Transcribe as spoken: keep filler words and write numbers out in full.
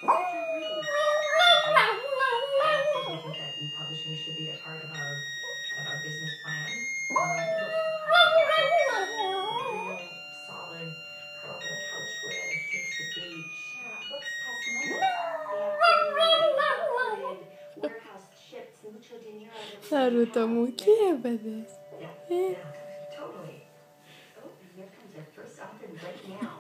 Publishing should be a part of our of our business plan. Um, real solid, curl on the couch with face the beach. Yeah, books cost money. They have to be warehouse shipped mucho dinero. Naruto mukie badass. Yeah, yeah, totally. Oh, and here comes our first author right now.